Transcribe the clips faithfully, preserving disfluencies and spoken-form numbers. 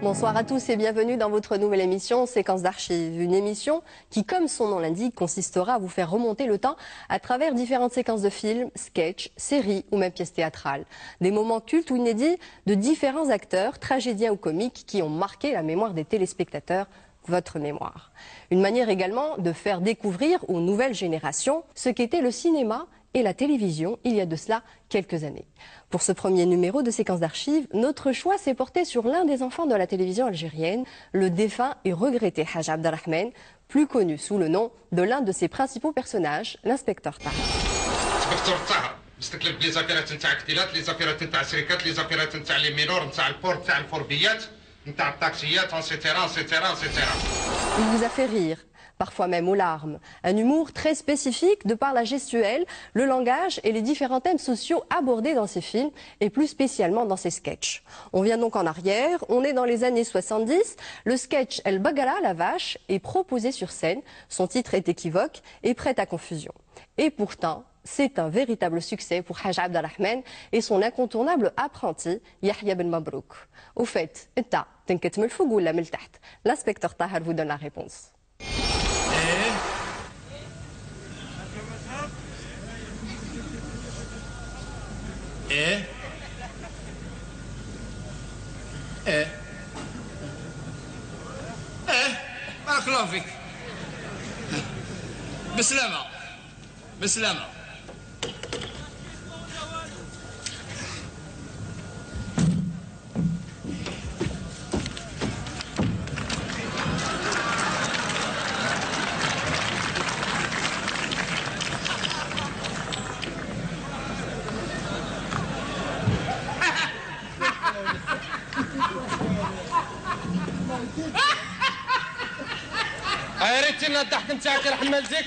Bonsoir à tous et bienvenue dans votre nouvelle émission Séquence d'archives. Une émission qui, comme son nom l'indique, consistera à vous faire remonter le temps à travers différentes séquences de films, sketchs, séries ou même pièces théâtrales. Des moments cultes ou inédits de différents acteurs, tragédiens ou comiques qui ont marqué la mémoire des téléspectateurs, votre mémoire. Une manière également de faire découvrir aux nouvelles générations ce qu'était le cinéma et la télévision il y a de cela quelques années. Pour ce premier numéro de Séquence d'archives, notre choix s'est porté sur l'un des enfants de la télévision algérienne, le défunt et regretté Haj Abdelrahman, plus connu sous le nom de l'un de ses principaux personnages, l'inspecteur Taha. Inspecteur Taha, مستقلب لي زابيرات نتاع كتيلات، لي زابيرات نتاع شركات، لي زابيرات نتاع لي مينور، نتاع البور، نتاع الفوربيات، نتاع التاكسيات، et cetera, et cetera, et cetera. Il vous a fait rire, parfois même aux larmes. Un humour très spécifique de par la gestuelle, le langage et les différents thèmes sociaux abordés dans ses films et plus spécialement dans ses sketchs. On vient donc en arrière, on est dans les années soixante-dix, le sketch El Bagala, la vache, est proposé sur scène, son titre est équivoque et prête à confusion. Et pourtant, c'est un véritable succès pour Haj Abdelrahman et son incontournable apprenti Yahya Ben Mabrouk. Au fait, Enta, t'inquiète me le fougou la meltaht. L'inspecteur Tahar vous donne la réponse. ايه ايه ايه ايه بارك الله فيك بسلامة بسلامة يا ريت لنا الضحك نتاعك يرحم والديك.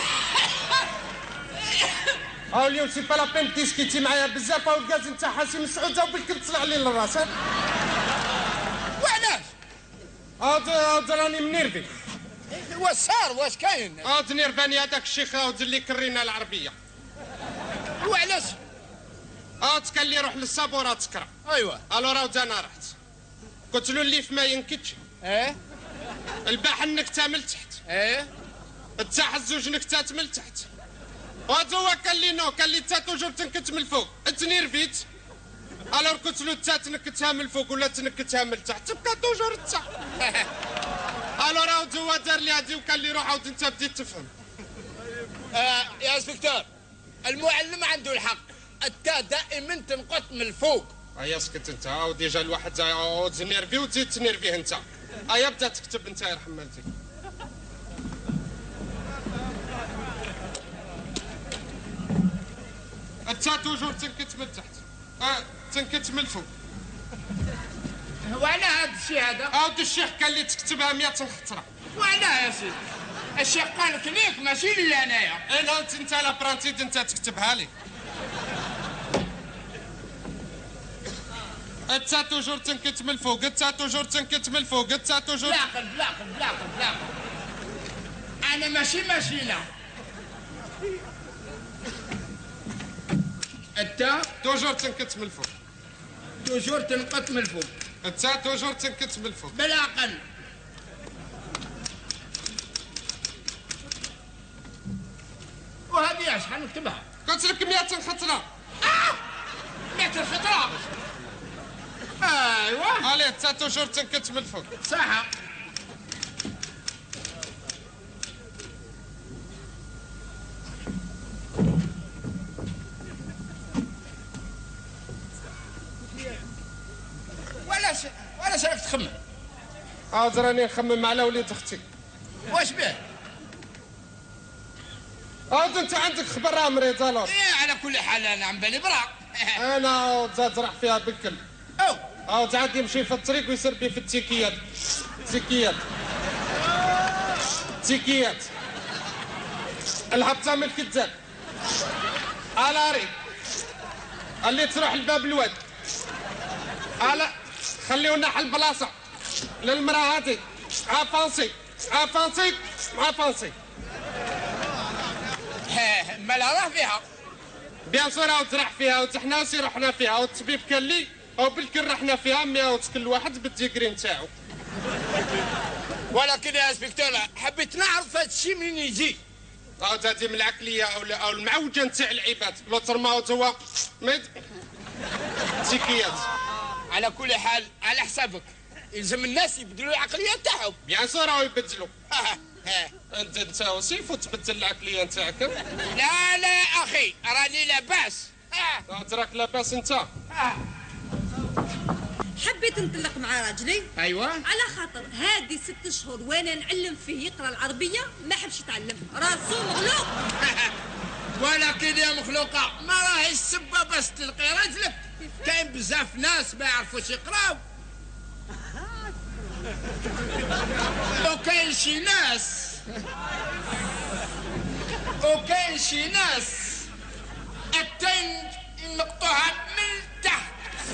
هاو اليوم سي با لا بين تيسكيتي معايا بزاف، هاو الكاز نتاع حسين مسعود هاو بالكل طلع لي للراس. وعلاش؟ هاو راني منيرفي. واش صار واش كاين؟ هاو نيرفاني هذاك الشيخ هاو اللي كرينا العربيه. وعلاش؟ هاو كان لي روح للصابوره تكره. ايوا الو راهو انا رحت قلت له اللي ما ينكتش. ايه الباح النكته من تحت. ايه تاع الزوج نكتات من تحت. وهذا هو قال لي نو، قال لي تا توجور تنكت من الفوق. تنيرفيت الور قلت له تا تنكتها من الفوق ولا تنكتها من تحت، تبقى توجور تا. الور عاود هو دار لي هادي وقال لي روح عاود انت بديت تفهم. آه يا انسبكتور، المعلم عنده الحق، التا دائما تنقط من الفوق. هيا اسكت انت، هاو ديجا الواحد عاود تنيرفي وتزيد تنيرفيه انت. هيا بدا تكتب انت يرحم والديك. انت توجور تنكت من تحت، اه تنكت من الفوق. وعلى هذا الشيء هذا؟ عاود الشيخ قال لي تكتبها مية خطره. وعلاه يا سيدي؟ الشيخ قال لك ليك ماشي لي انايا. انا انت انت لابرانتيد انت تكتبها لي. انت توجور تنكت من الفوق، انت توجور تنكت من الفوق، انت توجور. بلا قلب بلا قلب بلا قلب بلا قلب. انا ماشي ماشينا. انت توجور تنكت من الفوق. توجور تنقط من الفوق. انت توجور تنكت من الفوق. بلا قلب. وهذه شحال نكتبها؟ قلت لك مية خطره. اه مئة خطره. ايوا عليه انت توجور تنكت من الفوق. صح. ولا ش... ولا شراك تخمم؟ عاود راني نخمم على وليد اختي. واش به؟ عاود انت عندك خبر راه مريض الور. ايه على كل حال انا عم بالي برا. انا عاود زاد راح فيها بالكل. او عاود عاد يمشي في الطريق ويسير بيه في التيكيات. تيكيات تيكيات الهبطه من الكتاب. على ريق اللي تروح لباب الواد. على خليو ناح البلاصه للمراه هذه. افونسي افونسي افونسي. مالا راه فيها. بيان سور عاود راح فيها وتحنا وسي رحنا فيها والطبيب قال لي او بالكل رحنا فيها مية كل واحد بالديكري نتاعو. ولكن يا انسبكتور حبيت نعرف هذا الشيء منين يجي. هذا هذه من العقليه او او المعوجه نتاع العباد، لوتر ما هو ميد تيكيات. على كل حال على حسابك يلزم الناس يبدلوا العقليه تاعهم. بيان سور راهو يبدلوا. انت انت وسيف وتبدل العقليه نتاعك. لا لا يا اخي راني لاباس. تراك لاباس انت. حبيت نطلق مع راجلي. ايوه. على خاطر هادي ست شهور وانا نعلم فيه يقرا العربيه ما حبش يتعلم، راسو مغلوق. ولكن يا مخلوقه ما راهي السبه بس تلقي رجلك، كاين بزاف ناس ما يعرفوش يقراو. وكاين شي ناس وكاين شي ناس التين نقطوها من تحت.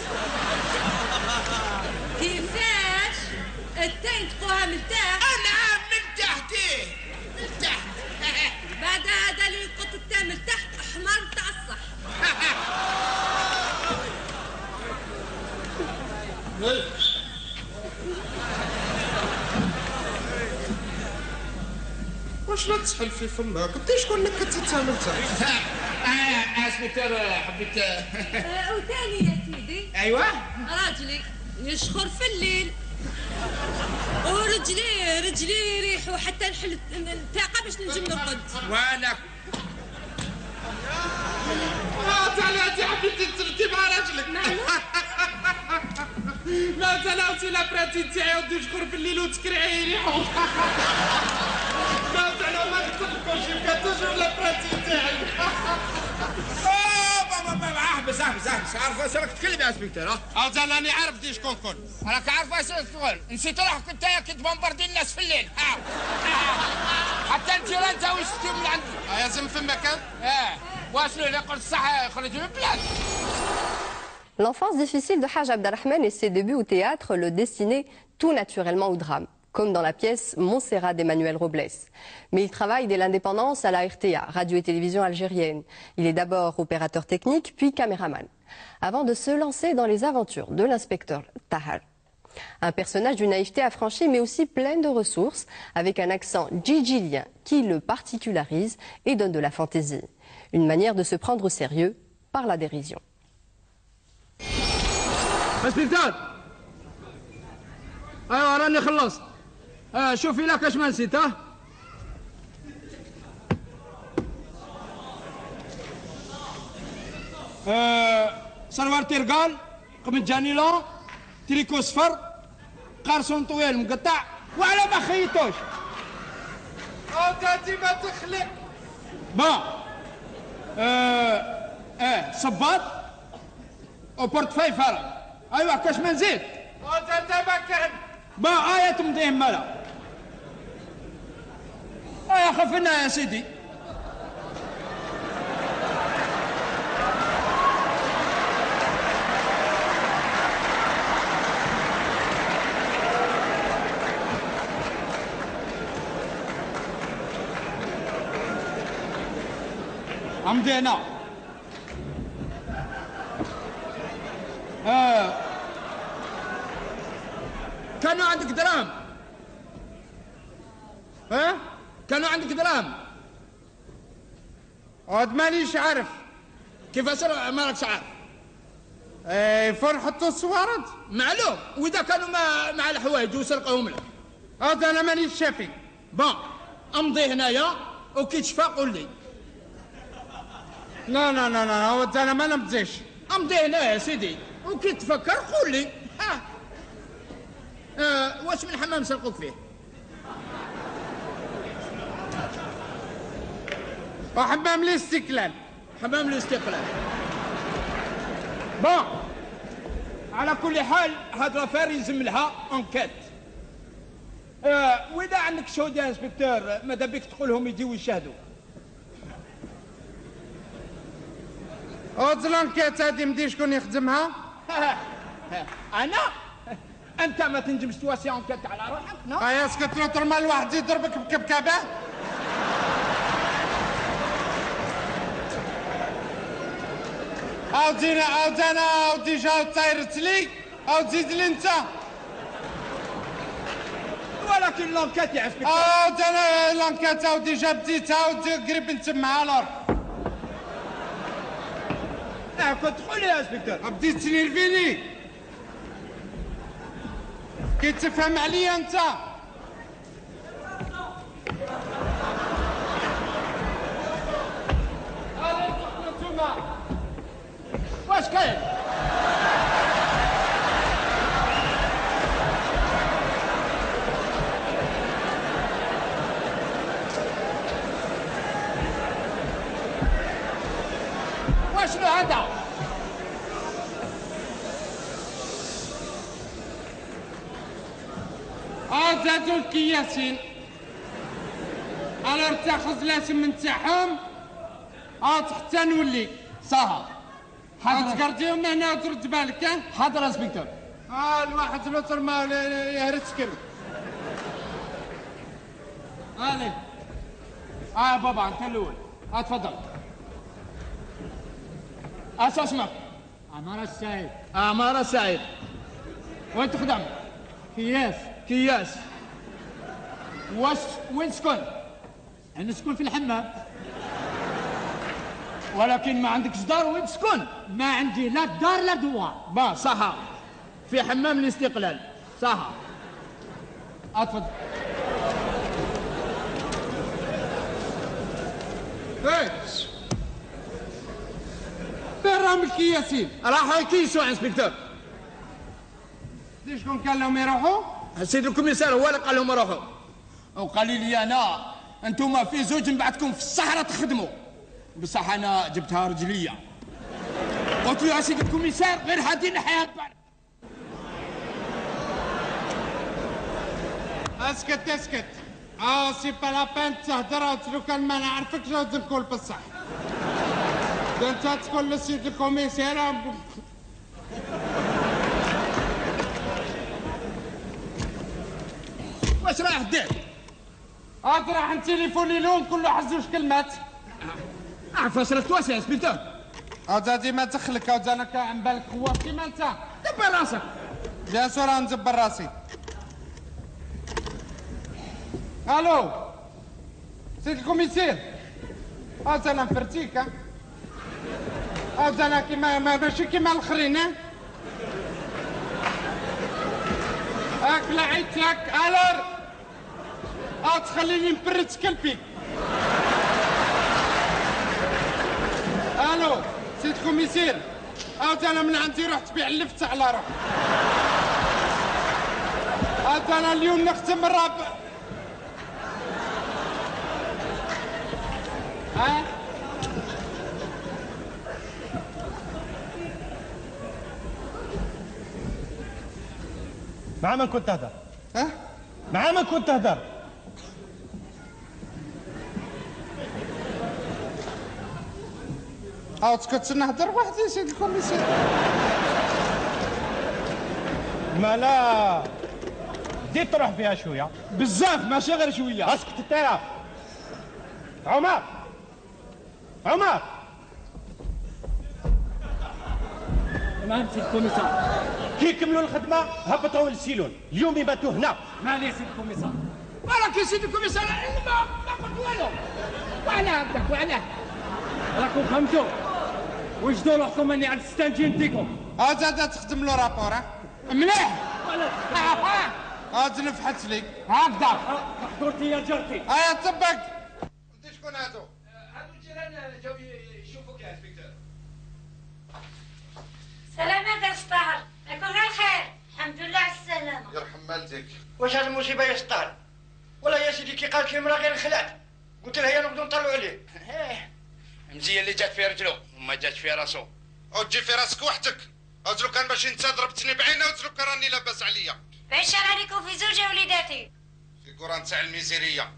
كيفاش؟ التين تقوها من تحت؟ انا من تحتيه من تحت. بعد هذا اللي يقط التاء من تحت حمار تاع الصح. واش لا تسحل في فمك؟ انت شكون اللي كتتعامل انت؟ اه انسبكتور حبيت. آه، وثاني يا سيدي ايوه راجلي يشخر في الليل ورجليه رجليه يريحوا حتى نحل الطاقه باش نجم نرقد. وانا اه تعالي انت حبيتي تسلكي مع راجلك. لا انا وتي لا براتي تاعي ودي يشكر في الليل وتكرعي يريحوا. لا انا ما نتفقوش يبقى توجور لا براتي تاعي. احبس احبس احبس عارف واش راك تكلم يا انسبكتور؟ ها اه انا راني عارف دي شكون كون. راك عارف واش تقول؟ نسيت روحك انت كنت بومباردي الناس في الليل. ها حتى انت ولا انت واش تجيب من عندي؟ اه يلزم فمك. اه واشنو اللي يقول الصح يخرج من البلاد. L'enfance difficile de Haj Abdelrahman et ses débuts au théâtre le destinaient tout naturellement au drame, comme dans la pièce Montserrat d'Emmanuel Robles. Mais il travaille dès l'indépendance à la R T A, radio et télévision algérienne. Il est d'abord opérateur technique, puis caméraman, avant de se lancer dans les aventures de l'inspecteur Tahar. Un personnage d'une naïveté affranchie mais aussi pleine de ressources, avec un accent djidjilien qui le particularise et donne de la fantaisie. Une manière de se prendre au sérieux par la dérision. انسبكتور ايوا راني خلصت. آه شوفي لك اش ما نسيت. ها آه سروار تيرقال قمجاني لون تريكو صفر قرصون طويل مقطع وعلى ما خيطوش. اه ديما تخلق. بون اه اه صباط وبورتفاي فرق. ايوا كاش ما نزيد. اه دابا كان. با آية تمضيهم مالا. آية خفنا يا سيدي. أمضينا. آه. كانوا عندك دراهم؟ ها؟ كانوا عندك دراهم؟ عاد مانيش عارف. كيفاش ما راكش عارف؟ ايه فين نحطوا الصوارد؟ معلوم، واذا كانوا مع, مع الحوايج وسرقوهم لك. عاد انا مانيش شافي. بون امضي هنايا وكي تشفى قول لي. لا لا لا لا عاد انا ما نمضيش. امضي هنايا يا سيدي وكي تفكر قول لي. ها آه واش من حمام سرقوك فيه؟ وحمام الاستقلال. حمام الاستقلال. بون على كل حال هاد لافير يلزم لها انكيت. آه واذا عندك شهود يا انسبكتور ماذا بك تقولهم يجيو يشاهدوا. عاد الانكيت هادي مدي شكون يخدمها؟ انا؟ انت ما تنجمش تواسي انكيت على روحك؟ نو اه اسكت لو ترمى الواحد يضربك بكبكبه. عاودينا عاود انا عاودي جا طايرت لي عاود زيد لي انت. ولكن لونكات يا انسبكتور. عاود انا لونكات عاودي جا بديت عاود قريب نتمع الور. اه كنت تقول يا انسبكتور. بديت تنيرفيني كي تفهم عليا انت. واش كاين؟ واشنو هذا؟ اه زادوا الكياسين الور تاخذ الاسم نتاعهم اه حتى نولي صح. تقرديهم هنا وترد بالك. ها حاضر انسبكتور. اه الواحد لوتر ما يهرسكم. هاني اه بابا انت الاول. اه تفضل. اسا اسمك؟ عمارة السعيد. عمارة سعيد. وين تخدم؟ كياس. كياس. واش وين تسكن؟ أنا نسكن في الحمام. ولكن ما عندكش دار وين تسكن؟ ما عندي لا دار لا دوار. با صح. في حمام الاستقلال. صح. اتفضل. ايش فين راهم الكياسين؟ راحوا يكيسوا انسبكتور. شكون كان لهم يروحوا؟ السيد الكوميسار هو اللي قال لهم روحوا. وقال لي انا انتم في زوج نبعثكم في الصحراء تخدموا. بصح انا جبتها رجليه. قلت له يا سيد الكوميسار غير هادي نحيها ببالك. اسكت اسكت. اه سي با لا بان تهدر لو كان ما نعرفكش عاود نقول بصح. انت تقول للسيد الكوميسار واش رايح دير؟ عاد راح نتيليفوني لهم كل واحد زوج كلمات. اعرف فاش واش يا انسبكتور؟ عاد هادي ما تخلك عاد انا كان بالك خواف كيما انت. دبر راسك. بيان سور غندبر راسي. الو سيد الكوميسير. عاد انا مفرتيك. ها عاد انا كيما ماشي كيما الاخرين. ها هاك لعيتك الور عاد تخليني مبرد كلبي. الو سيد كوميسير. عاد انا من عندي رحت بيع اللفت على روح. عاد انا اليوم نختم الرابع. ها مع من كنت تهدر؟ ها مع من كنت تهدر؟ عاود كنت نهضر وحدي سيد الكوميسير. ما لا زيد تروح فيها شويه بزاف ماشي غير شويه. اسكت انت. عمر عمر نعم سيد الكوميسار. كي يكملوا الخدمه هبطوا للسيلون. اليوم يباتوا هنا. مالي سيد الكوميسار. ولكن سيد الكوميسار ما ما قلت والو. وعلاه هكذاك وعلاه؟ راكم فهمتوا؟ وجدوا روحكم اني عاد ستانجين ديكم. عاد هذا تخدم له رابور. ها مليح. عاد نفحت لي هكذا. حضرتي يا جارتي. هيا طبق. ودي شكون هادو؟ هادو الجيران جاو يشوفوك يا انسبكتور. سلامات يا سطار. يكون غير خير. الحمد لله على السلامة. يرحم والديك. واش هذه المصيبه يا سطار؟ ولا يا سيدي كي قالت لي المراه غير خلات قلت لها يا نبدو نطلعوا عليه. مزيه اللي جات في رجلو وما جاتش في راسو. او تجي في راسك وحدك. عاد لو كان باش انت ضربتني بعينه عاد لو كان راني لاباس عليا. بعيش عليكم في زوجة وليداتي. في قران تاع الميزيريه.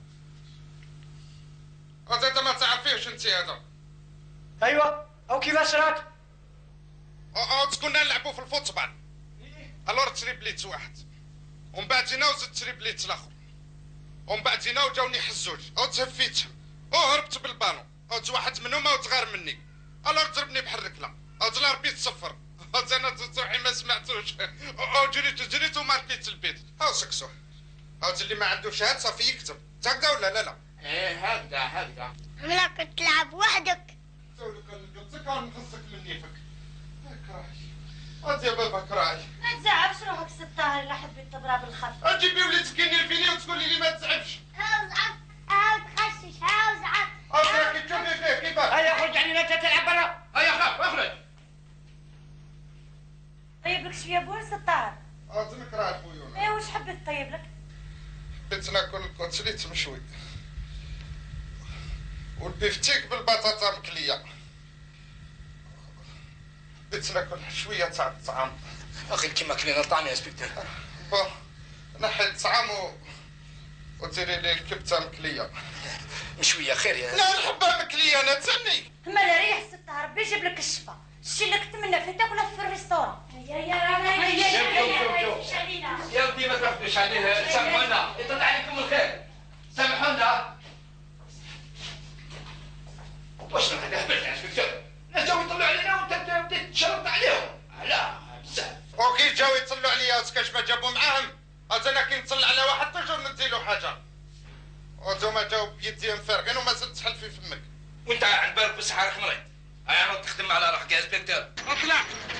عاد انت ما تعرفيهش انت هذا. ايوه او كيفاش رات؟ عاد كنا نلعبوا في الفوتبال. الور تري بليت واحد. ومن بعد جينا وزدت تري بليت الاخر. ومن بعد جينا وجاوني حزوج. عاد تهفيتهم. وهربت بالبالون. عاد واحد منهم عاد غار مني. الور ضربني بحال الركله. عاد اجل ربي تصفر. انا تروحي ما سمعتوش. او جريت جريت وما لقيت البيت. هاو سكسوه. هاو اللي ما عنده شهاد صافي يكتب. هكذا ولا لا لا؟ ايه هكذا هكذا. ملا كنت تلعب وحدك. تولي كنقصك ونخصك من نيفك. كراهي. هات يا بابا كراهي. ما تزعبش روحك ست طاهر لا حبيت تبرا بالخف. اجيبي وليدك ينرفيني وتقولي لي ما تزعبش. هاو زعق هاو تخشش هاو زعق. هاو كي تشوفي فيه كيفاش؟ هيا خرج علينا انت تلعب برا. هيا خاف اخرج. طيب لك شويه بول ست طاهر. هات نكره خويا. ايه واش حبيت طيب لك؟ حبيت ناكل الكوتليت مشوي. والبيفتيك بالبطاطا مقليه. حبيت ناكل شويه تاع الطعام. اخي كيما كلينا طعم يا سبيكتور. بون نحي الطعام و... وديري لي الكبته مقليه. مشويه خير يا لا نحبها مقليه انا تاني. مالا ريح ست طاهر ربي يجيب لك الشفا. الشي اللي كتمنى فيه تاكله في الريستوران. هيا يا رانا هيا هيا يا ودي ما تاخذوش عليه سامحونا يطلع عليكم الخير. سامحونا. واش نحن هبلنا يا سبيكتور؟ الناس جاو يطلعوا علينا وانت بديت تشرط عليهم. لا بزاف. وكي جاو يطلعوا عليا وسكاش ما جابوا معاهم. هذا انا كي نطلع على واحد تجور نديلو حاجه. وانتوما جاو بيديهم فارغين وما زلت تحل في فمك. وانت على بالك بصحة راك مريض. هيا عاود تخدم على روحك يا سبيكتور. اطلع.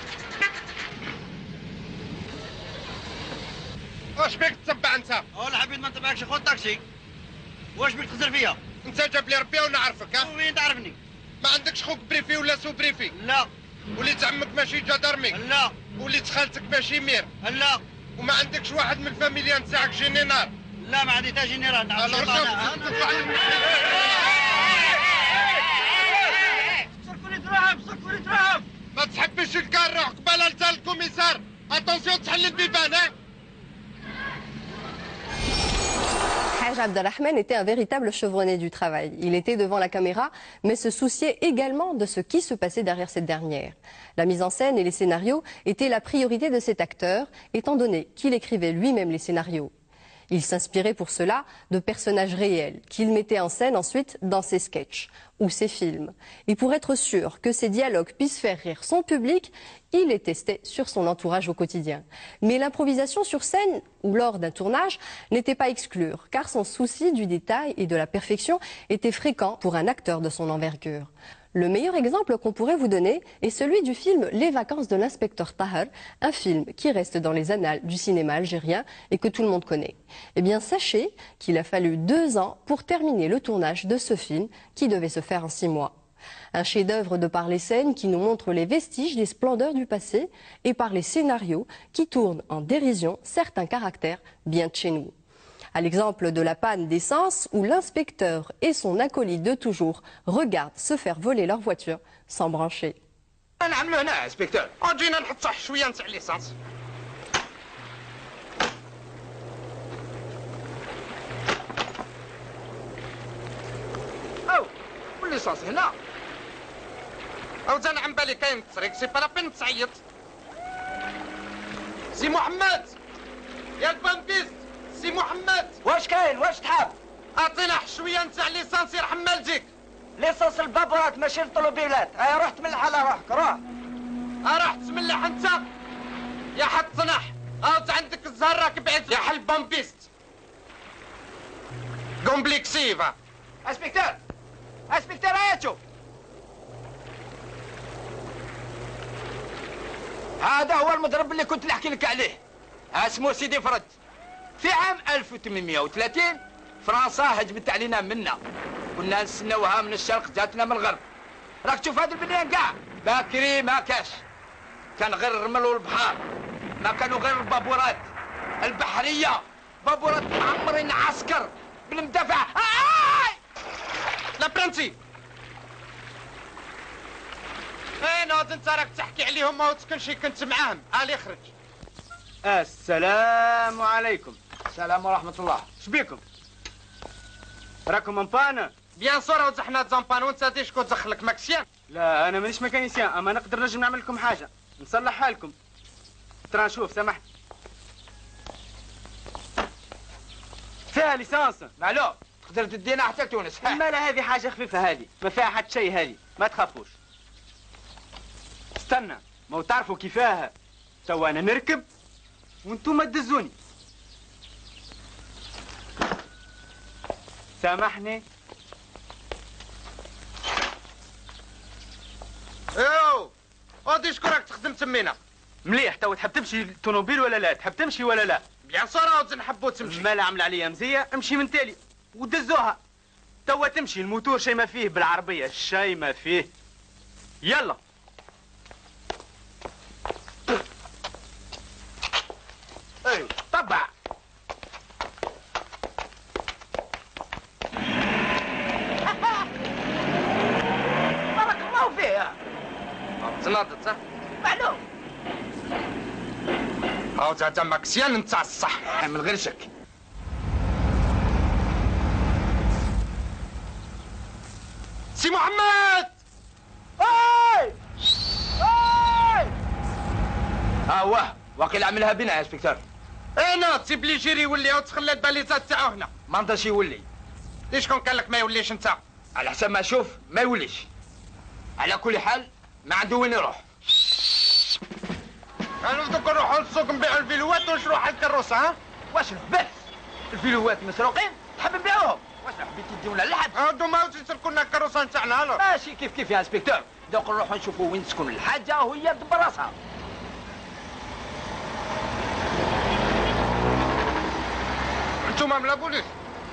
واش بيك تتبع انت؟ والله حبيت ما نتبعكش خذ طاكسي. واش بيك تخزر فيا؟ انت جاب لي ربي وانا نعرفك ها؟ وين تعرفني؟ ما عندكش خوك بريفي ولا سو بريفي؟ لا. وليت عمك ماشي جدرمي؟ لا. وليت خالتك ماشي مير؟ لا. وما عندكش واحد من الفاميليا نتاعك جينيرال؟ لا ما عندي تا جينيرال نعرف سكروا لي دراهم سكروا لي دراهم. ما تحبش الكار روح قبل انت الكوميسار. اتونسيون تحل البيبان ها. Haj Abdelrahman était un véritable chevronné du travail. Il était devant la caméra, mais se souciait également de ce qui se passait derrière cette dernière. La mise en scène et les scénarios étaient la priorité de cet acteur, étant donné qu'il écrivait lui-même les scénarios. Il s'inspirait pour cela de personnages réels, qu'il mettait en scène ensuite dans ses sketchs ou ses films. Et pour être sûr que ces dialogues puissent faire rire son public, il les testait sur son entourage au quotidien. Mais l'improvisation sur scène ou lors d'un tournage n'était pas à exclure, car son souci du détail et de la perfection était fréquent pour un acteur de son envergure. Le meilleur exemple qu'on pourrait vous donner est celui du film Les vacances de l'inspecteur Tahar, un film qui reste dans les annales du cinéma algérien et que tout le monde connaît. Eh bien, sachez qu'il a fallu deux ans pour terminer le tournage de ce film qui devait se faire en six mois. Un chef-d'œuvre de par les scènes qui nous montre les vestiges des splendeurs du passé et par les scénarios qui tournent en dérision certains caractères bien de chez nous. À l'exemple de la panne d'essence où l'inspecteur et son acolyte de toujours regardent se faire voler leur voiture sans brancher. نعملو هنا انسبكتور. جينا نحط صح شويه نتاع ليسانس. او والليسانس هنا. او زين عم بالي كاين الطريق سي با بين تعيط. سي محمد يا البنكيست سي محمد. واش كاين واش تحب؟ اعطينا شويه نتاع ليسانس يرحم والديك. ليسانس البابورات ماشي الطوموبيلات. هيا روح تملح على روحك روح. ها راح تملح انت يا حد طنح. هاوت عندك الزهر راك بعيد يا حل بامبيست. كومبليكسيفا. انسبكتور انسبكتور هيا تشوف. هذا هو المضرب اللي كنت نحكي لك عليه. اسمه سيدي فرد. في عام ألف وثمانمائة وثلاثين فرنسا هجمت علينا منا. كنا نستناوها من الشرق جاتنا من الغرب. راك تشوف هذا البنيان كاع باكري ما كاش. كان غير الرمل والبحار. ما كانوا غير البابورات البحريه. بابورات معمرين عسكر بالمدافع. آي! لا برنسي. فين هاد انت راك تحكي عليهم ما تكونش كنت معاهم. علي خرج. السلام عليكم. السلام ورحمه الله. شبيكم؟ راكم امبان؟ بيان سور وزحنا زامبان وانت ديشكو تدخلك ماكسيان. لا انا مانيش ميكانيسيان اما نقدر نجم نعمل لكم حاجه نصلحها لكم. ترى نشوف سامحني. فيها ليسانس معلوم تقدر تدينا حتى تونس. ما لا هذه حاجه خفيفه هذه ما فيها حتى شيء هذه ما تخافوش. استنى، ما هو تعرفوا كيفاه. توا انا نركب وانتم تدزوني. سامحني. ايوه غادي شكونك تخدم تمينا. مليح. توا تحب تمشي طوموبيل ولا لا؟ تحب تمشي ولا لا؟ بيان صراحة نحبو تمشي. ما لا عمل عليا مزيه، امشي من تالي ودزوها. توا تمشي، الموتور شي ما فيه بالعربيه، شي ما فيه. يلا. اي طبع. بارك الله فيها. تناضت صح؟ معلوم. هاو تا ماكسيان نتاع الصح من غير شك. سي محمد. اي اي ها واه واقيلا عملها بنا يا سبيكتور. انا تسيب لي جيري يولي وتخلى الباليزات تاعو هنا. ما نقدرش يولي. ليش شكون قال لك ما يوليش انت؟ على حسب ما اشوف ما يوليش. على كل حال ما عنده وين يروح. انا دوك نروحوا للسوق نبيعوا الفيلوات ونشرو حد الكروسه. ها؟ واش بس الفيلوات مسروقين تحب نبيعوهم؟ واش حبيت تديونا لحد؟ هادو ما يسلكوا لنا الكروسه نتاعنا. الو ماشي كيف كيف يا انسبكتور. دوك نروحوا نشوفوا وين تسكن الحاجه وهي تدبر راسها. انتوما من البوليس.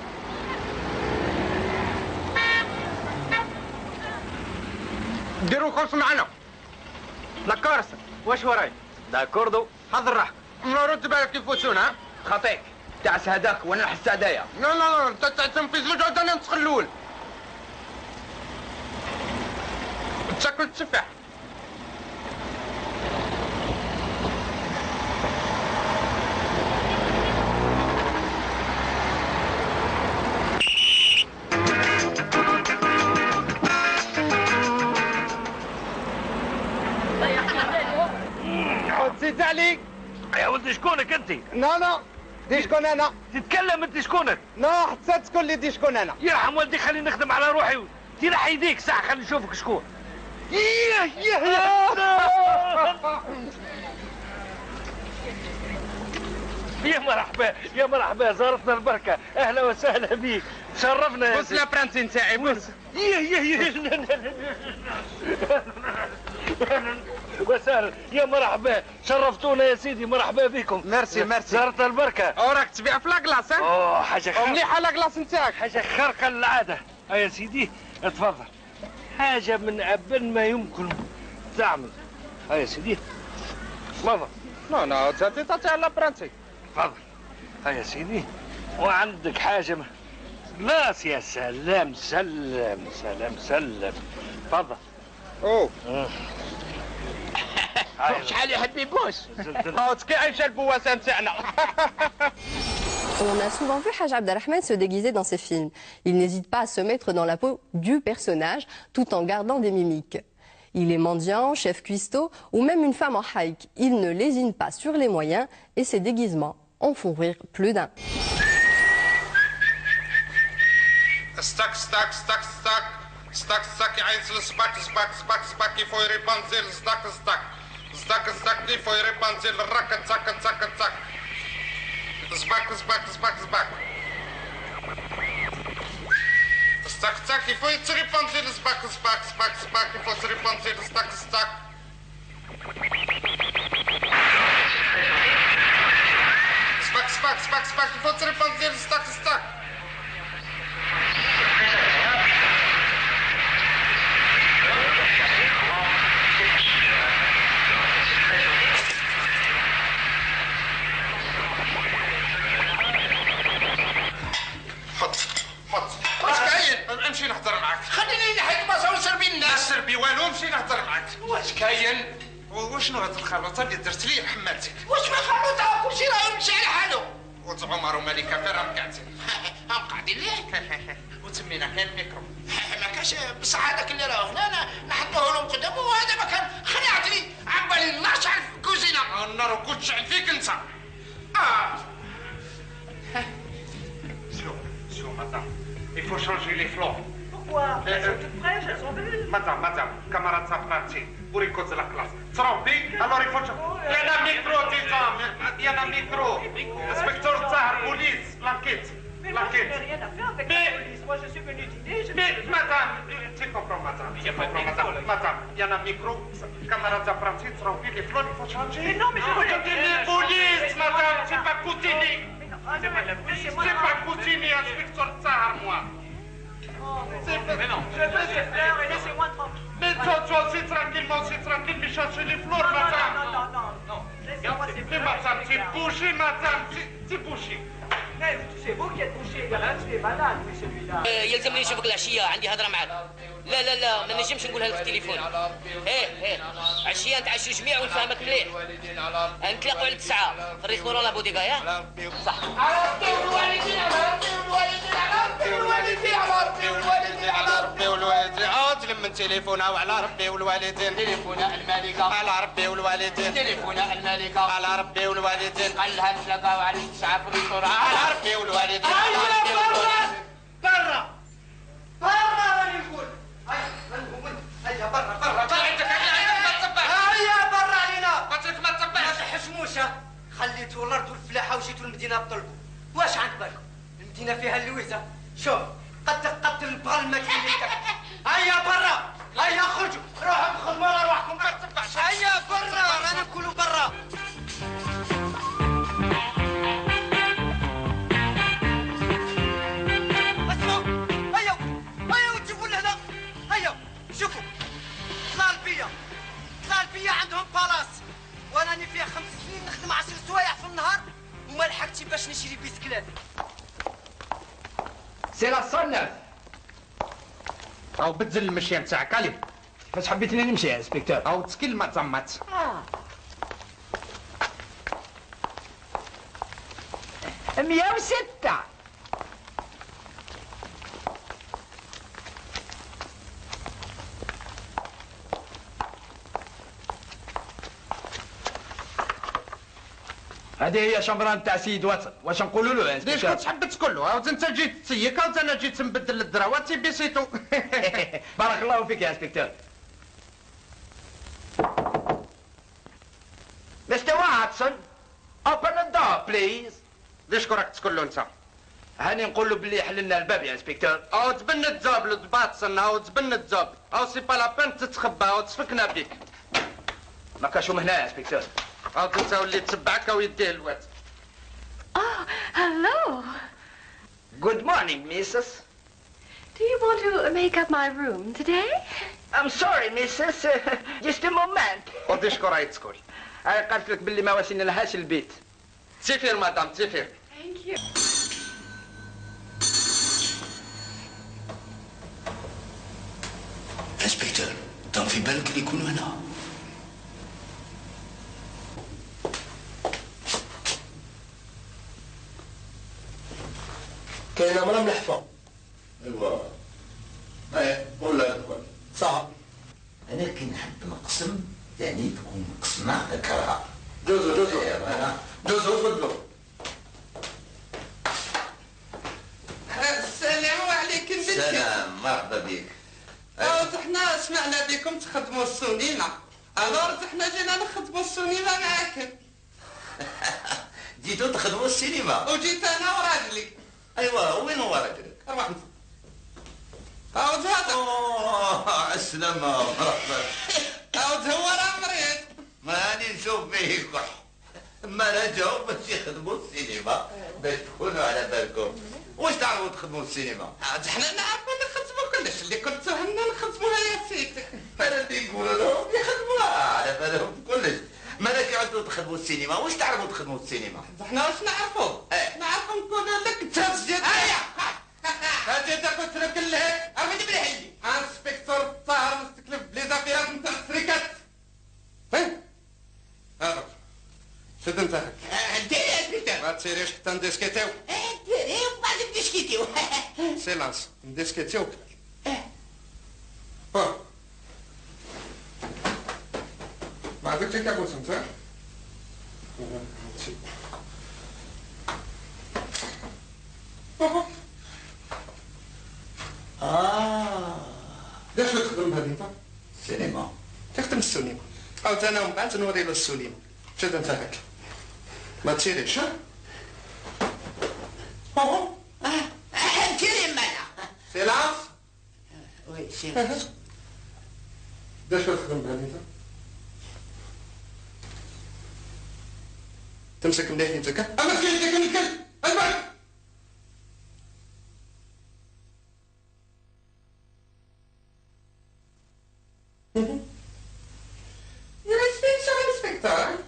ديروا كورس معنا. لا كارسه واش وراي؟ داكوردو حضر راحتك. رد بالك يفوتونا. خطيك تعس هذاك وانا نحس هدايا. لا لا لا انت تنفذ زوج عاد انا نسخ الاول. تاكل التفاح. زيد عليك يا ولدي شكونك انت؟ لا لا دي شكون انا؟ تتكلم انت شكونك؟ لا حتى تقول لي دي شكون انا؟ يرحم والدي خليني نخدم على روحي. تيرح يديك ساعة خليني نشوفك شكون. ياه ياه يا مرحبا يا مرحبا زارتنا البركة. اهلا وسهلا بيك شرفنا يا بص لابرانتي نتاعي بص. ياه ياه ياه وسهلا يا مرحبا شرفتونا يا سيدي. مرحبا بكم. ميرسي ميرسي. زارت البركة. اوراك تبيع في لاكلاص. ها؟ اوه حاجة خارقة. مليحة لاكلاص نتاعك. حاجة خارقة للعادة. ها يا سيدي اتفضل. حاجة من أبن ما يمكن تعمل. ها يا سيدي تفضل. لا لا تعطي تعطي على لابرانتي. تفضل. ها يا سيدي وعندك حاجة م... لاس. يا سلام سلم سلام سلم. تفضل. اوه شحال يحب يبوس. هاو تكي عايشة البواسة نتاعنا. On a souvent vu Haj Abdelrahman se déguiser dans ses films. Il n'hésite pas à se mettre dans la peau du personnage tout en gardant des mimiques. Il est mendiant, chef cuistot ou même une femme en haïk. Il ne lésine pas sur les moyens et ses déguisements en font rire plus d'un. ستاك ستاك ستاك ستاك ستاك ستاك يعيط للسباك سباك سباك سباك كيفو يريبانزيل ستاك ستاك ستاك ستاك كيفو يريبانزيل الراك تاك تاك تاك سباك سباك سباك سباك ستاك ستاك كيفو يتريبانزيل سباك سباك سباك سباك كيفو تريبانزيل ستاك ستاك سباك سباك سباك سباك كيفو تريبانزيل ستاك ستاك حط حط واش كاين؟ امشي نهضر معاك. خليني نحيد بلاصه ونسربي الناس. لا سربي والو امشي نهضر معاك. واش كاين؟ وشنو هاد الخلوطه اللي درت لي بحمالتك؟ واش ما خلوطه كلشي راه يمشي على حاله. وت عمر وملكه فين راهم قاعدين؟ هم قاعدين ليه؟ وتمينا كاين الميكرو. ما كاش بصح هذاك اللي راه هنا انا نحطوه لهم قدامه وهذا ما كان خلعتني عبالي النار شعل في الكوزينه. النار كنت شعل فيك انت. اه شو شو مدام il faut changer les flots. Pourquoi? Elles sont toutes fraîches, elles sont belles. Madame, madame, camarade Safranci, pour une cause de la classe. Trompi, alors il faut que... Il y en a micro, disons, il y en a micro. Inspecteur Zahar, police, l'enquête. L'enquête. Mais, moi je suis venu dîner. mais, madame, tu comprends, madame, tu comprends, madame, madame, il y en a micro, camarade Safranci, trompi, les fleurs, il faut changer. Mais non, mais je voulais dire... Les polices, madame, c'est pas Coutini. C'est pas Coutini, inspecteur Zahar, moi. Mais non. Je veux ces fleurs et laissez-moi tranquille. Mais toi, toi aussi tranquillement, c'est tranquille, mais cherchez les fleurs, non, madame. Non, non, non, non. Laissez-moi ces fleurs. Mais madame, c'est bouché, madame, c'est bouché. Mais c'est vous qui êtes bouché, Galan, tu es malade, oui, celui-là. يلزمني نشوفك العشية عندي هضرة معك. لا لا لا ما نجمش نقولها لك في التليفون. ايه ايه عشية نتعشوا جميع ونفهمك مليح. نتلاقوا على التسعة في الريستوران لابوديغا يا؟ صح. على ربي والوالدين على ربي والوالدين على ربي والوالدين على ربي والوالدين على ربي والوالدين. اه تلم تليفونها وعلى ربي والوالدين. تليفونها الملكة على ربي والوالدين. تليفونها الملكة على ربي والوالدين. قال لها نتلاقاو على التسعة في الريستوران على ربي والوالدين. هيا برا برا برا راني نقول هيا برا برا طلعتك هيا ما تصبحش. هيا برا علينا قلت لك ما تصبحش. ما تحشموش خليتوا الارض والفلاحه وجيتوا المدينه بطلبوا. واش عند بالكم؟ المدينه فيها اللويزه. شوف قد تقتل البغل ما كاينينك. هيا برا هيا خرجوا روحوا بخدموا على روحكم ما تصبحش. هيا برا رانا نقولوا برا. شوفوا طلال بيا طلال بيا عندهم بالاس وراني فيها خمس سنين نخدم عشر سوايع في النهار وما لحقتش باش نشري بيسكلات. سي لا صنف او بتزل المشيه نتاعك علي. فاش حبيتني نمشي يا انسبكتور؟ او تسكيل ما تزمت. اه مية وستة. هذه هي شمبران تاع سيد واتسون. واش نقولوا له يا ليش انسبكتور؟ كنت تحب تقول له؟ عاود انت جيت تسيك عاود انا جيت نبدل الدراوات بيسيتو. بارك الله فيك يا انسبكتور. مستر واتسون open the door please. ليش كراك تقول له انت؟ هاني نقول له باللي يحل لنا الباب يا انسبكتور. او تبنى الذوب للباتسن او تبنى الذوب او سي با لا بين تتخبى او تسفكنا بيك. ما كاشو من هنا يا انسبكتور. عاود انت ولي تسبعك ويديه الواد. Oh, hello. Good morning, missus. Do you want to make up my room today? I'm sorry, missus. Just a moment. ودي شكون تقول؟ انا قالت لك باللي ما واسين لهاش البيت. تسيفير مدام تسيفير. Thank you. انسبكتور طب في بالك اللي يكونوا هنا؟ كاينه مرا ملحفه. ايوا ايه ولا ادخل صح. انا كي نحب نقسم يعني تكون قسمه ذكرها. جوزو جوزو جوزو تفضلوا. السلام عليكم بنتي. سلام مرحبا بك. أوز احنا سمعنا بكم تخدموا السونيما، الورز احنا جينا نخدموا السونيما معاكم. جيتوا تخدموا السينما؟ وجيت انا وراجلي. ايوا وين هو راجلك؟ روح أوز هذا. اوه السلامة مرحبا. أوز هو راه مريض. ماني نشوف فيه كح. ما رجعوا باش يخدموا السينما باش تكونوا على بالكم. واش تعرفوا تخدموا السينما؟ احنا نعرفوا نخدموا كلش اللي كنت تهمنا نخدموها يا سيدي. انا اللي يقولوا لهم يخدموها على بالهم كلش. ماذا كيعدوا تخدموا السينما؟ واش تعرفوا تخدموا السينما؟ احنا واش نعرفوا؟ اه نعرفوا نقولوا لك تسجد. هيا هاتي تاخذ لك اللهيك ارمي بالحي. انسبكتور الطاهر مستكلف بلي زافيرات نتاع السريكات. فين؟ ها شد انت هاك. ديري يا سبيكتور. ما تسيريش حتى نديسكيتيو. ديري وبعد نديسكيتيو. سيلانس نديسكيتيو. ما عندكش كابوس انت؟ اه ليش تخدم بهذه انت؟ سينما للسليمه او انا من بعد نوري له السليمه. شد انت هاك ما تشيريش ها. اه كريم انا سيلانس. وي سيلانس. داش كتخدم بها انت؟ تمسك مليح يدك. امسك يدك من الكل البرك. يا انسبكتور انسبكتور.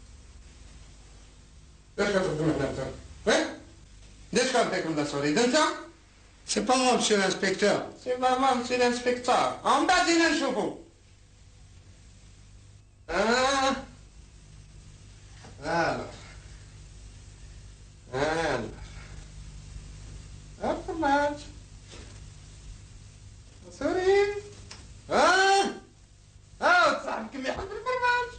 داش كتخدم هنا انت؟ ها؟ داش كنعطيكم لا سوريد انت؟ سي با مون مسيو الانسبكتور. سي با مون مسيو الانسبكتور. من بعد جينا نشوفو. اه alors alors hop match سوري اه اه صاحبكم يحب الفرماج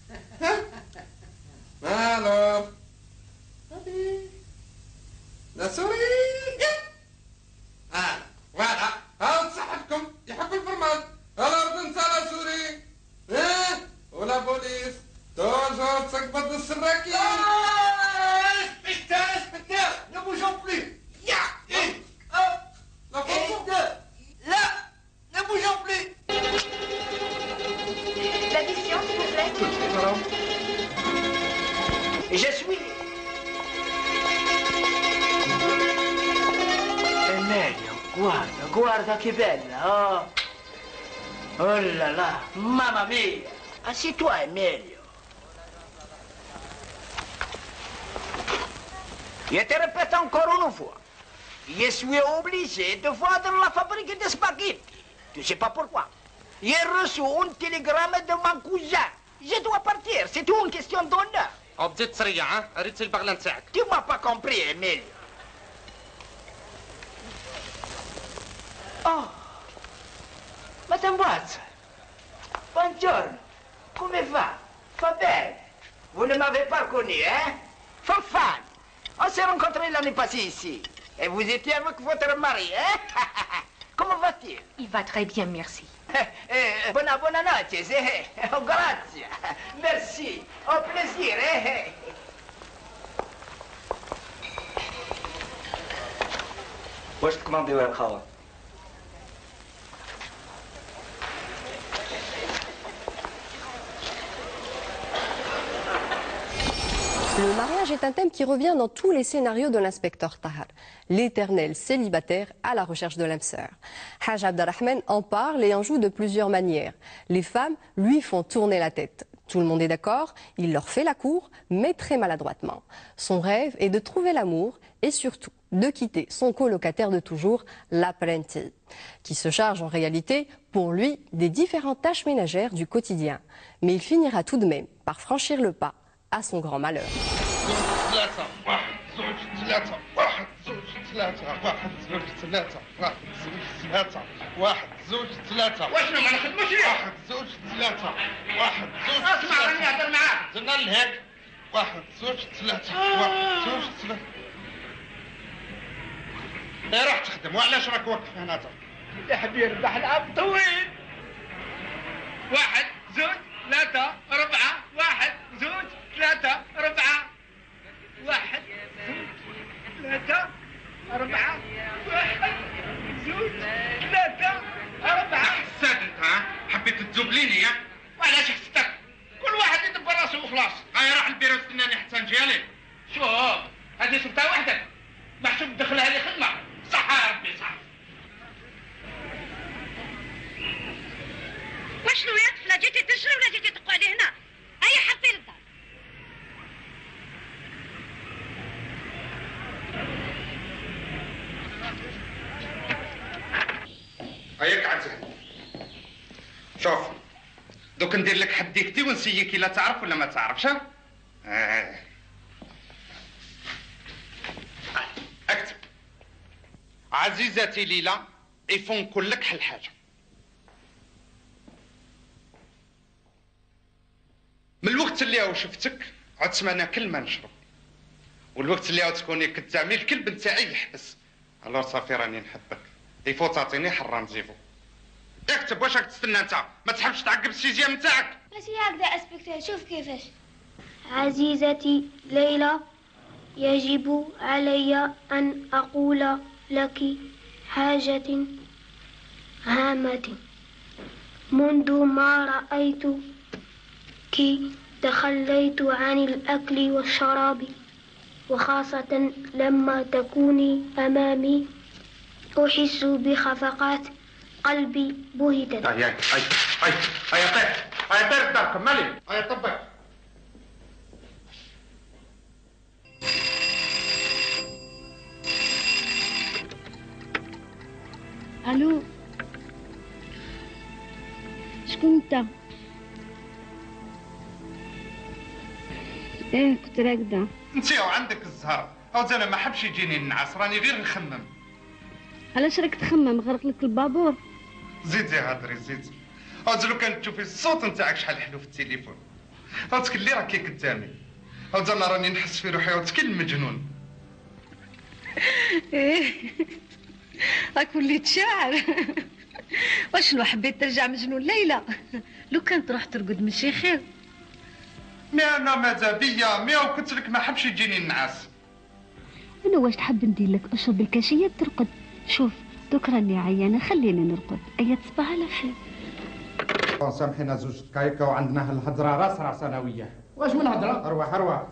الو هادي لا سوري اه فوالا ها صاحبكم يحب الفرماج الو انت لا سوري اه ولا بوليس توجور تقبض السراكين. Inspecteur, inspecteur, ne bougeons plus. Ya, une, un, et deux. Là, ne bougeons plus. L'addition, s'il vous plaît. Je suis. Emilio, guarda, guarda che bella, oh. Oh là là, mamma mia. Assieds-toi, Emilio. Je te répète encore une fois. Je suis obligé de vendre la fabrique de spaghettis. Tu sais pas pourquoi. J'ai reçu un télégramme de mon cousin. Je dois partir. C'est tout une question d'honneur. بديت تسريع ها؟ ريت البغله نتاعك. Tu m'as pas compris, Emilio. Oh, Madame Watson. Buongiorno. Come va? Va bene. Vous ne m'avez pas connu, hein? Fanfan. On s'est rencontrés l'année passée ici. Et vous étiez avec votre mari, hein? Comment va-t-il? Il va très bien, merci. Eh, buona, buona notte, eh? Oh, grazie. Merci. Au plaisir, eh? واش تكمانديوها الخوا؟ Le mariage est un thème qui revient dans tous les scénarios de l'inspecteur Tahar, l'éternel célibataire à la recherche de l'âme sœur. Haj Abderrahman en parle et en joue de plusieurs manières. Les femmes lui font tourner la tête. Tout le monde est d'accord, il leur fait la cour, mais très maladroitement. Son rêve est de trouver l'amour et surtout de quitter son colocataire de toujours, l'apprenti, qui se charge en réalité, pour lui, des différentes tâches ménagères du quotidien. Mais il finira tout de même par franchir le pas à son grand malheur. واحد زوج ثلاثة واشنو ما نخدموش اليوم؟ واحد زوج ثلاثة واحد زوج اسمع راني نهضر معاك. درنا لهيك واحد زوج ثلاثة واحد زوج ثلاثة. ايه روح تخدم وعلاش راك واقف هنا تا؟ يا حبيبي ربح العام طويل. واحد زوج ثلاثة أربعة واحد زوج ثلاثة أربعة واحد زوج ثلاثة أربعة واحد زوج ثلاثة أربعة. حسيت انت ها؟ حبيت تزوبليني يا؟ وعلاش حسيتك؟ كل واحد يدبر راسه وخلاص. هاي راح البيرو استناني حتى نجي عليك. شوف هذه شفتها وحدك محسوب تدخلها لي خدمة. صح يا ربي صح. وشنو يا طفلة جيتي تشري ولا جيتي تقعدي هنا؟ هيا حطي للدار. هيا قعد هنا. شوف دوك ندير لك حديكتي ونسيك الا تعرف ولا ما تعرفش ها؟ آه. اكتب عزيزتي ليلى يفون نقول لك حل حاجه. من الوقت اللي هو شفتك عاد سمعنا كل ما نشرب، والوقت اللي هو تكوني كتزعمي الكلب نتاعي يحبس. الو صافي راني نحبك، يفو تعطيني حرام زيفو. اكتب واش راك تستنى انت؟ ما تحبش تعقب السيزيام نتاعك. ماشي هكذا اسبكتور، شوف كيفاش. عزيزتي ليلى، يجب علي أن أقول لك حاجة هامة. منذ ما رأيتك تخليت عن الأكل والشراب، وخاصة لما تكوني أمامي أحس بخفقات قلبي بهتا. هيا هيا هيا هيا طير هيا طير الدار كملي هيا طبق. الو، شكون انت؟ ايه كنت راقده. انت وعندك الزهر، او انا ما حبش يجيني النعاس، راني غير نخمم. علاش راك تخمم؟ غرق لك البابور. زيدي هضري زيدي. او لو كانت تشوفي الصوت نتاعك شحال حلو في التليفون. او تكلي راكي قدامي. او انا راني نحس في روحي وتكل مجنون. ايه راك وليت شاعر. واش لو حبيت ترجع مجنون ليلى؟ لو كانت تروح ترقد ماشي خير. مي انا ماذا بيا مي وقلت لك ما حبش يجيني النعاس. انا واش تحب ندير لك؟ اشرب الكاشيه ترقد. شوف دوك راني عيانه، خلينا نرقد. ايا تصبح على خير. سامحينا زوج دقايق وعندنا هالهضره راس راس انا وياه. واش من هضره؟ ارواح ارواح.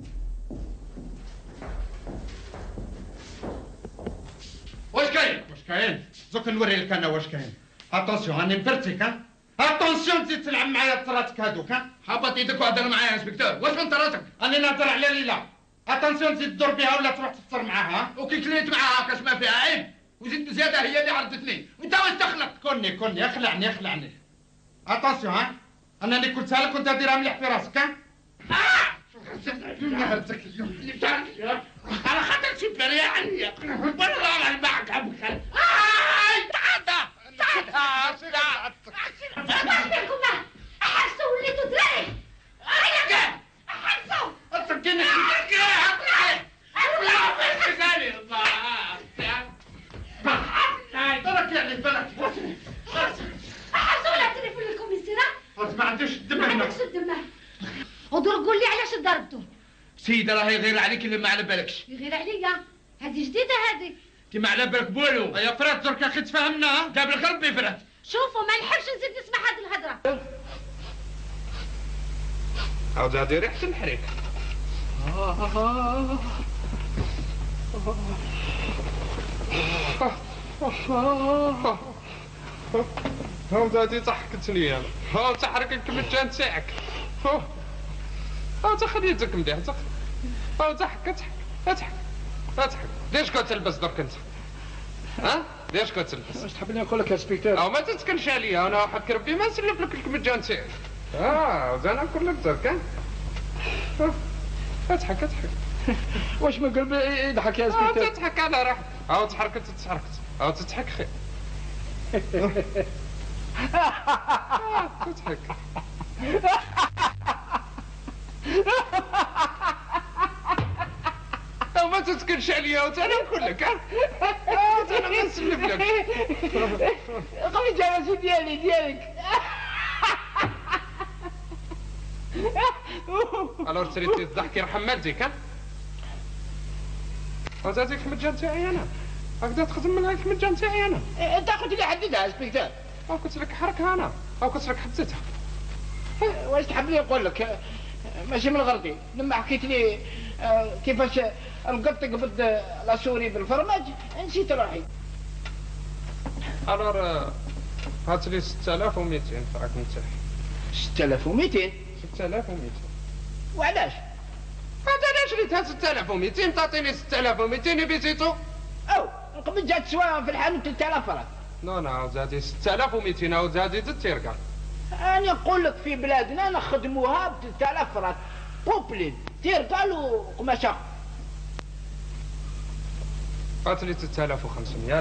واش كاين؟ واش كاين؟ دوك نوري لك انا واش كاين. اتونسيون راني مبرتك ها. اتونسيون تزيد تلعب معايا طراتك هذوك ها. حبط يدك وهضر معايا يا انسبكتور. واش من طراتك؟ راني نهضر على ليلى. اتونسيون تزيد تدور بها ولا تروح تفطر معاها. وكي كليت معاها كاش ما فيها عيب. وزيد زياده هي اللي عرضتني. وانت واش دخلك؟ كوني كوني اخلعني اخلعني. اتونسيون ها. انا اللي قلتها لك وانت ديرها مليح في راسك ها. نهرتك اليوم على خاطر سوبر يعني والله انا معك عبك. هاي تعال تعال تعال. واش بكم؟ احسوا وليتوا دراري. هيا احسوا. اتركيني برك يعني برك. احسوا ولا تليفون الكوميسيرة؟ ما عنديش الدم ما هنا. عندكش الدم. ودور قول لي علاش ضربتو؟ سيدة راهي غير عليك اللي ما على بالكش. يغير عليا؟ هذه جديدة هذه. انت ما على بالك بولو. يا فرات درك اخي تفهمنا. جاب لك ربي فرات. شوفوا ما نحبش نزيد نسمع هذه الهضرة. عاود هذه ريحة الحريق. هاو هذه ضحكتني انا. هاو تحرك الكمجة نتاعك. هاو تاخذ يدك مليح تاخذ. هاو ضحك اضحك اضحك اضحك. ليش كنت تلبس درك انت؟ ها؟ ليش كنت تلبس؟ واش تحبني نقول لك يا سبيكتور؟ او ما تتكلش عليا انا وحق ربي ما نسلف لك الكمجة نتاعك. اه انا نقول لك درك ها؟ اضحك اضحك. واش من قلبي يضحك يا سبيكتور؟ اه تضحك على راحتك. هاو تحركت تتحركت. هاو تضحك خير. تضحك. او ما تتكلش عليا وانا نقول لك ها. انا ما نسلف لك. خلي الجلسه ديالي ديالك. الور تريتي تضحكي يرحم والديك ها. هذيك الكمجة نتاعي انا. هكذا تخدم من هاك الكمجة نتاعي انا. انت قلت لي حددها سبيكتور. او قلت لك حركها انا. او قلت لك حددها. واش تحبني نقول لك؟ ماشي من غلطي. لما حكيت لي كيفاش القط قبض لاسوري بالفرماج نسيت روحي. الور هات لي ستة آلاف ومئتين فراك نتاعي. ستة آلاف ومئتين؟ ستة آلاف ومئتين. وعلاش؟ هذا علاش ريتها ستة آلاف ومئتين تعطيني ستة آلاف ومئتين يبيزيتو. او قبل جات سواء في الحانوت ثلاثة آلاف فرنك. نو نو زادي ستة آلاف ومئتين او زادي زدت تيرقع. انا نقول لك في بلادنا نخدموها ب ثلاثة آلاف فرنك بوبلين تيرقع وقماشه. عطني ثلاثة آلاف وخمسمية.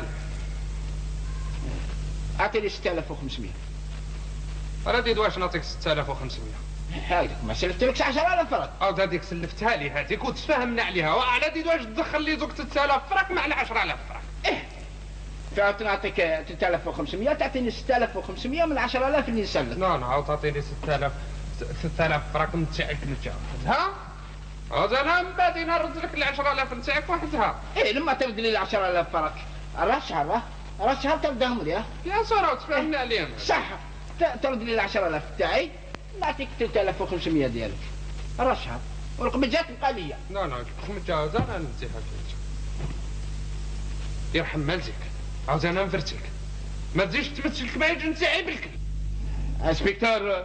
عطيني ستة آلاف وخمسمية. انا ديد واش نعطيك ستة آلاف وخمسمية. هايدك ما سلفتلكش عشرة آلاف فرنك. او هذيك سلفتها لي هذيك وتفاهمنا عليها وعلى ديد واش تدخل لي دوك ثلاثة آلاف فرنك مع عشرة آلاف فرنك. ايه فنعطيك ثلاثة آلاف وخمسمائة تعطيني ستة آلاف وخمسمائة من عشرة آلاف اللي نسلك. لا لا عاود تعطيني ستة آلاف ستة آلاف فراك نتاعك نتاخذها. عاود انا من بعد نرد لك ال عشرة آلاف نتاعك وحدها. ايه لما ترد لي ال عشرة آلاف فراك راه شهر راه شهر تردهم لي. يا صراحه تفهمنا عليهم. صح ترد لي ال عشرة آلاف تاعي نعطيك ثلاثة آلاف وخمسمائة ديالك راه شهر والقمجات تبقى ليا. لا لا متجاوز انا نزيها فيك. يرحم مالتك عاوز انا نفرتك ما تزيدش تمثل الكبايج نتاعي بالكل. انسبكتور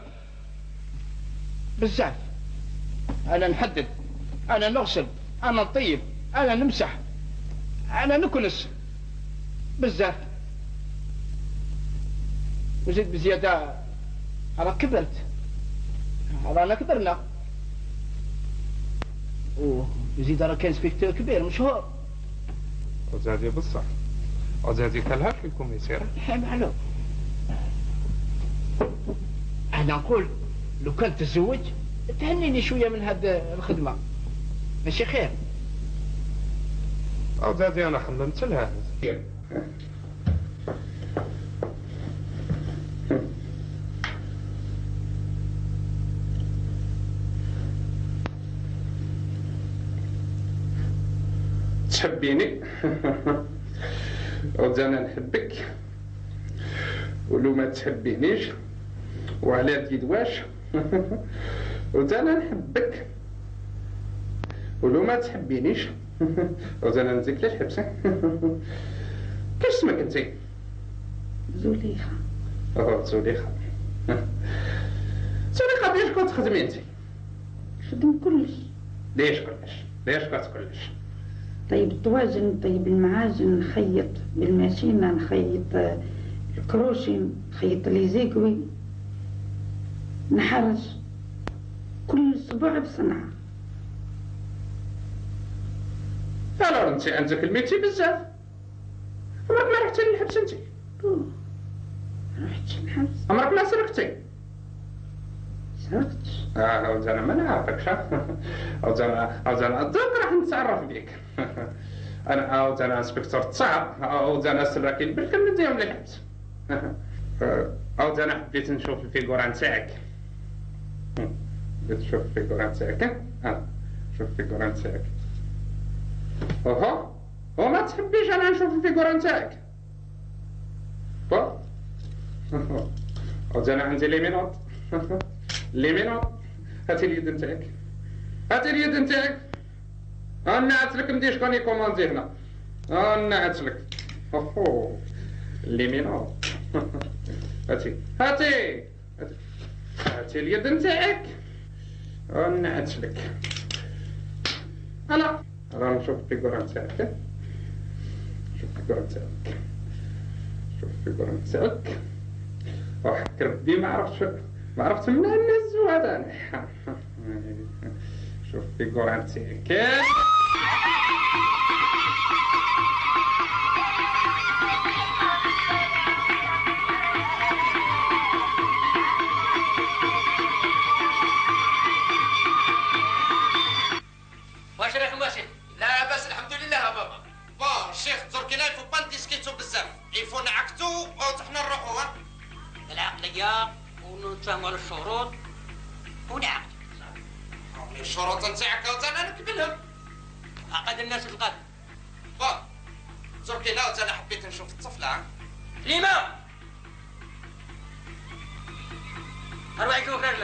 بزاف انا نحدد انا نغسل انا نطيب انا نمسح انا نكنس بزاف وزيد بزياده انا كبرت رانا كبرنا وزيد راه كان انسبكتور كبير مشهور وزادي بصح وزادي كلها في الكوميسير. معلوم انا نقول لو كنت تزوج تهنيني شويه من هاد الخدمه ماشي خير. وزادي انا خممت لها. تحبيني وأنا نحبك ولو ما تحبينيش وعلى تزيد واش وأنا نحبك ولو ما تحبينيش وأنا نزيك للحبس. كاش اسمك انتي؟ زليخة. اوه زليخة. زليخة باش كنت تخدمي انتي؟ خدم كلش. ليش كلش؟ ليش كنت كلش؟ طيب الطواجن طيب المعاجن نخيط بالماشينة نخيط الكروشي نخيط ليزيكوي نحرج كل اسبوع بصنعة. الو انت انت كلمتي بزاف عمرك ما رحتي للحبس انت؟ ما رحتش للحبس. عمرك ما سرقتي؟ سرقتش. اه عاود انا ما نعرفكش. عاود انا عاود انا دوك راح نتعرف بيك. انا عاود انا انسبكتور تصعب عاود انا سراكين بالكل نديهم للحبس. عاود انا حبيت نشوف الفيغورا نتاعك. حبيت نشوف الفيغورا نتاعك. اه شوف الفيغورا نتاعك. اوها وما تحبيش انا نشوف الفيغورا نتاعك؟ با عاود انا عندي لي مينوط. لي مينوط هاتي اليد نتاعك هاتي اليد نتاعك. نعت لك ندير شكون يكوموندي هنا. نعت لك اوهو لي مينوط. هاتي هاتي هاتي اليد نتاعك. نعت لك انا راه نشوف الفيغورا نتاعك. شوف الفيغورا نتاعك شوف الفيغورا نتاعك. وحق ربي ما عرفتش ما عرفت من الناس هذا. شوف الفيغورا نتاعك. واش راكم ماشي؟ لا بس الحمد لله يا بابا. با الشيخ تركي لا يفو با نديسكيتو بزاف يفو نعكتو وحنا نروحو. ها العقلية ونتفاهموا على الشروط ونعقد. الشروط نتاعك انا نكملهم. عقد الناس القادم. با تركي لا انا حبيت نشوف الطفله. ليما اروح يكون خير لك.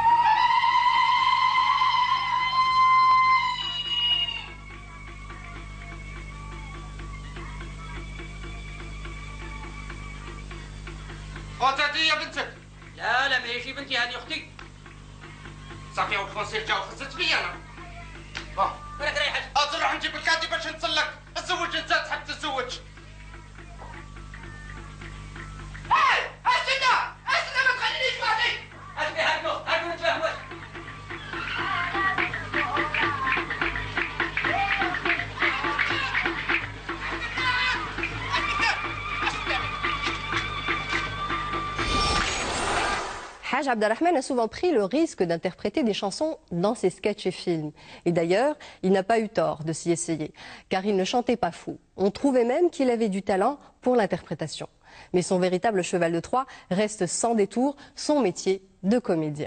هاتي يا بنتك. لا لا ماهيش بنتي هذه اختي. صافي والكونسير جا وخزت فيا انا. اه راك رايح تروح نجيب الكادي باش نتسلك. تزوج انت تحب تتزوج. هاي استنى استنى ما تخلينيش وحدي. اسمي هاكلو هاكلو نتفاهموا. حاجة Haj Abdelrahman a souvent pris le risque d'interpréter des chansons dans ses sketchs et films. Et d'ailleurs, il n'a pas eu tort de s'y essayer, car il ne chantait pas fou. On trouvait même qu'il avait du talent pour l'interprétation. Mais son véritable cheval de Troie reste sans détour son métier de comédien.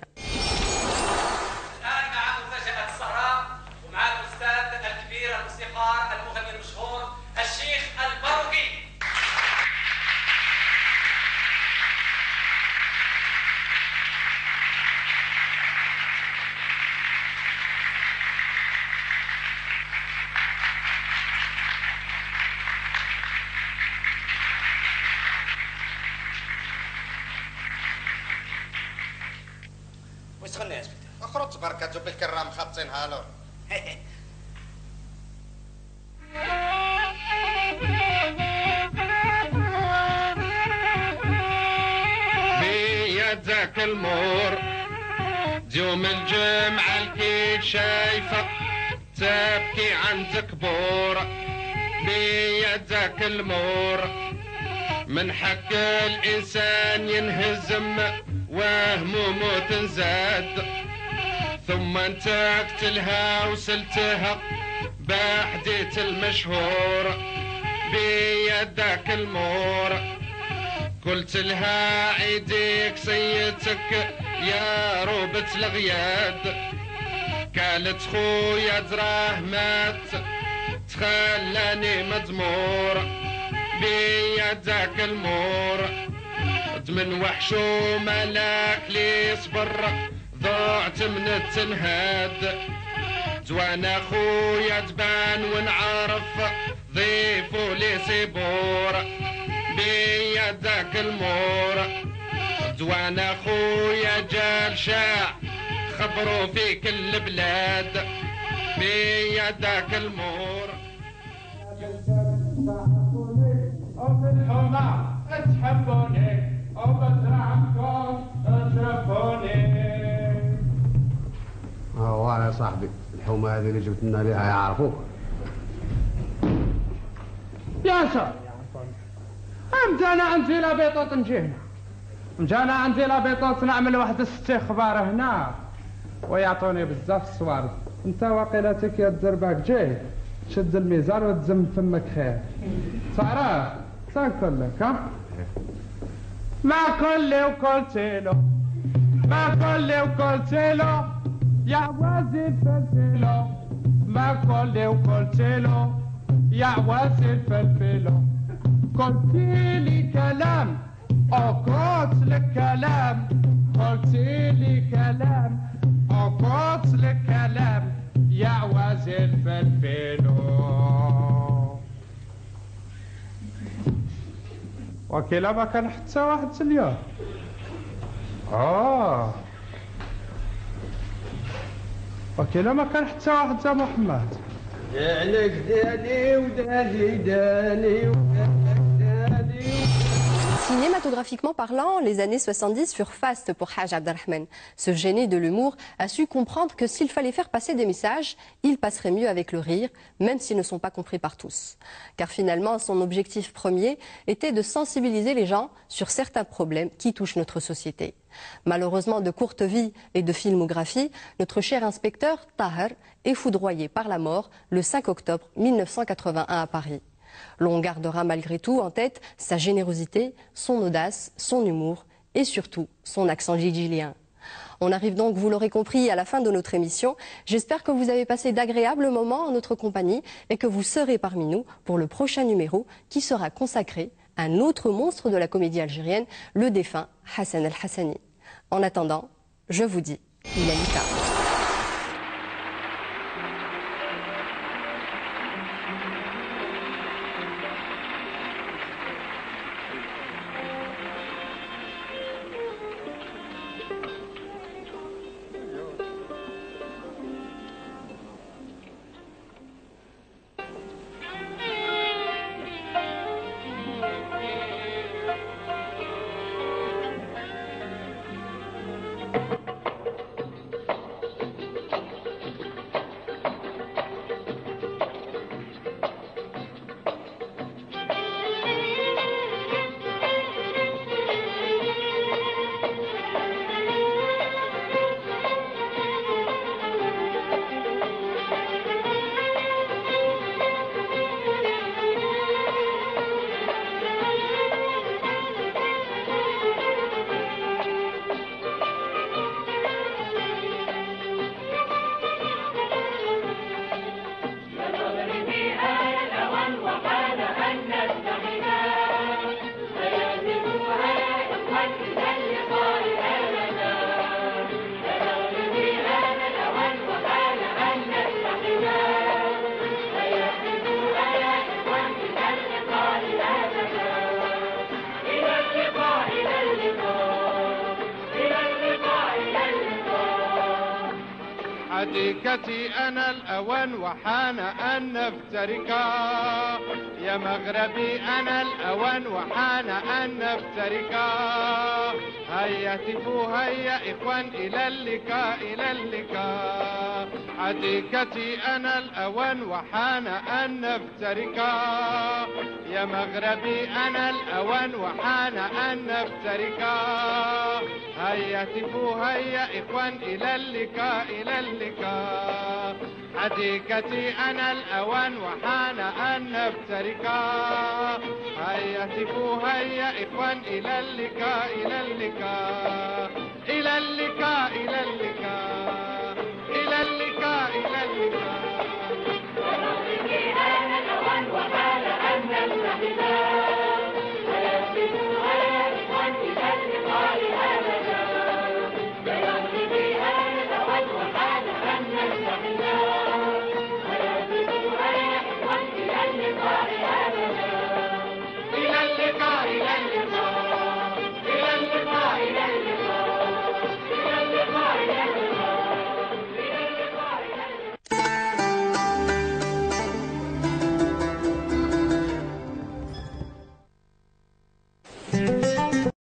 واش تغني يا سبيتر؟ اخرج تبركاتو بالكرام خابطينها لور. بيدك المور يوم الجمعة الكيد شايفة تبكي عندك بور. بيدك المور من حق الإنسان ينهزم وهمومه تنزاد، ثم انت تقتلها وسلتها بحديت المشهور. بيدك المور قلت لها عيديك سيتك يا روبة الغياد. قالت خويا دراه مات تخلاني مدمور. بيدك المور من وحش وملاك لي صبر ضعت من التنهاد. جوانا خويا تبان ونعرف ضيفو لي سيبور. بيدك المور جوانا خويا جال شاع خبروا في كل بلاد. بيدك المور وفي الحمى تحبوني وبزرعكم تشرفوني. هو يا صاحبي الحومه هذه اللي جبت لنا ليها يعرفوك. ياسر امتى انا عندي لابيطوط نجي هنا؟ امتى انا عندي لابيطوط نعمل واحد استخبار هنا ويعطوني بزاف الصوارد. انت واقيلتك يا الدرباك جاي شد الميزان وتزم فمك خير. تعرف سنقول لك ها ما كل وقلت له ما كل وقلت له يا وزير الفلفلو. ما كل وقلت له يا وزير الفلفلو. قلت لي كلام او قلت لك كلام. قلت لي كلام او قلت لك كلام يا وزير الفلفلو. وكيلا ما كان حتى واحد اليوم. اه وكيلا ما كان حتى واحد يا محمد. دانك داني وداني داني وداني. Cinématographiquement parlant, les années soixante-dix furent fastes pour Haj Abdelrahman. Ce génie de l'humour a su comprendre que s'il fallait faire passer des messages, il passerait mieux avec le rire, même s'ils ne sont pas compris par tous. Car finalement, son objectif premier était de sensibiliser les gens sur certains problèmes qui touchent notre société. Malheureusement, de courte vie et de filmographie, notre cher inspecteur Taher est foudroyé par la mort le cinq octobre mille neuf cent quatre-vingt-un à Paris. L'on gardera malgré tout en tête sa générosité, son audace, son humour et surtout son accent djidjilien. On arrive donc, vous l'aurez compris, à la fin de notre émission. J'espère que vous avez passé d'agréables moments en notre compagnie et que vous serez parmi nous pour le prochain numéro qui sera consacré à un autre monstre de la comédie algérienne, le défunt Hassan El Hassani. En attendant, je vous dis, Ilalika. حديقتي أنا الأوان وحان أن نفترقا، يا مغربي أنا الأوان وحان أن نفترقا. هيا هتفوا هيا إخوان إلى اللقاء إلى اللقاء. حديقتي أنا الأوان وحان أن نفترقا، يا مغربي أنا الأوان وحان أن نفترقا. هيا هتفوا هيا إخوان إلى اللقاء إلى اللقاء. حديقتي أنا الأوان وحان أن نفترقا. هيا هتفوا هيا إخوان إلى اللقاء إلى اللقاء إلى اللقاء إلى اللقاء.